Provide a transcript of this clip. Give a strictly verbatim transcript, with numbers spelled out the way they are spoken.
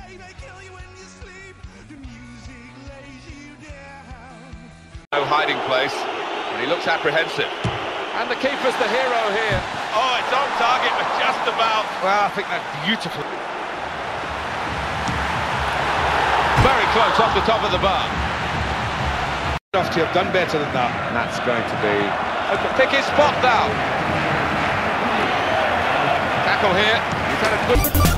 may kill you when you sleep. The music lays you down. No hiding place, but he looks apprehensive. And the keeper's the hero here. Oh, it's on target, but just about. Well, I think that's beautiful. Very close off the top of the bar. Enough to have done better than that. And that's going to be a pick his spot now. Tackle here. He's had a good...